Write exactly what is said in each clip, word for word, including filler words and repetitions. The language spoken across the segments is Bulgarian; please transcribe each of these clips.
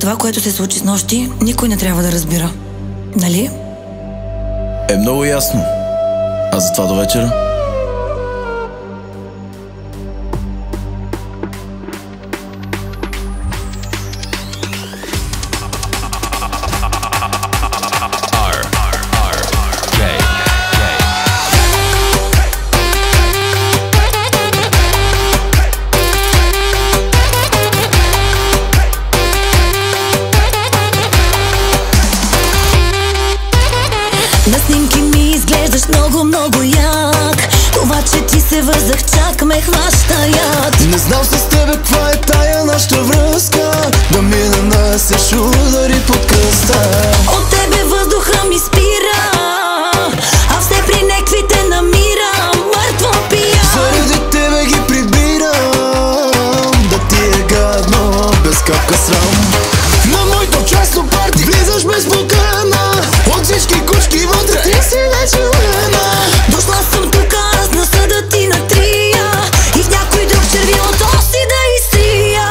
това, което се случи с нощи, никой не трябва да разбира. Нали? Е, много ясно. А за това до вечера? На снимки ми изглеждаш много, много як. Това, че ти се вързах, чак ме хваща яд. Не знам с тебе каква е тая нашата връзка, да мине на се шу удари под кръста. От тебе въздуха ми спира, а все при неквите намирам. Мъртво пия. Заради тебе ги прибирам, да ти е гадно, без капка срам. На моето частно парти влизаш без покана, от всички кучки вътре ти си вече лена. Дошла съм тук аз на съда ти на трия и в някой друг червилото си да изтрия.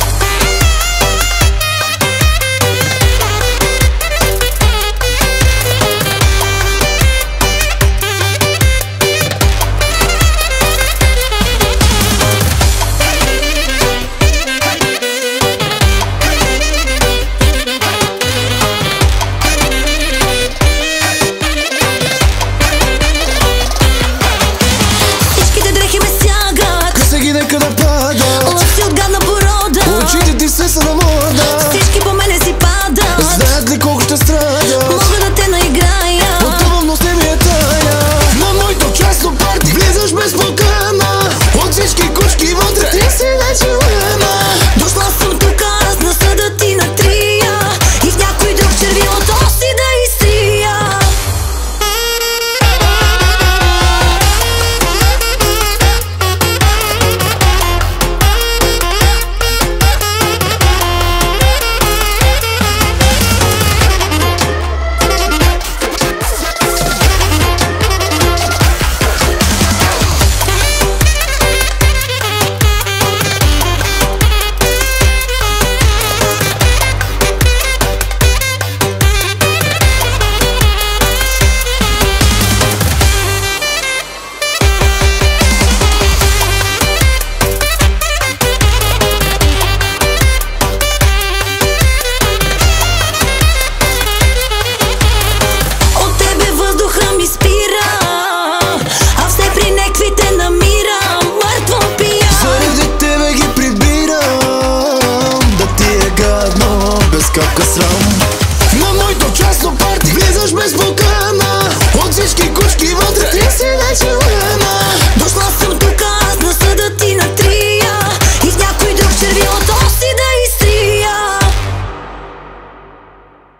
Са на мода. Всички по мене си падат. Знаят ли колко ще страдат? Мога да те наиграя. Потъвам, но с не ми е тая. На моето частно парти влизаш без покана, от всички кучки вътре ти си вече лена. Дошла съм тук аз на съда ти на трия и в някой друг червилото си да изтрия. Капка срам. На моето частно парти влизаш без покана, от всички кучки вътре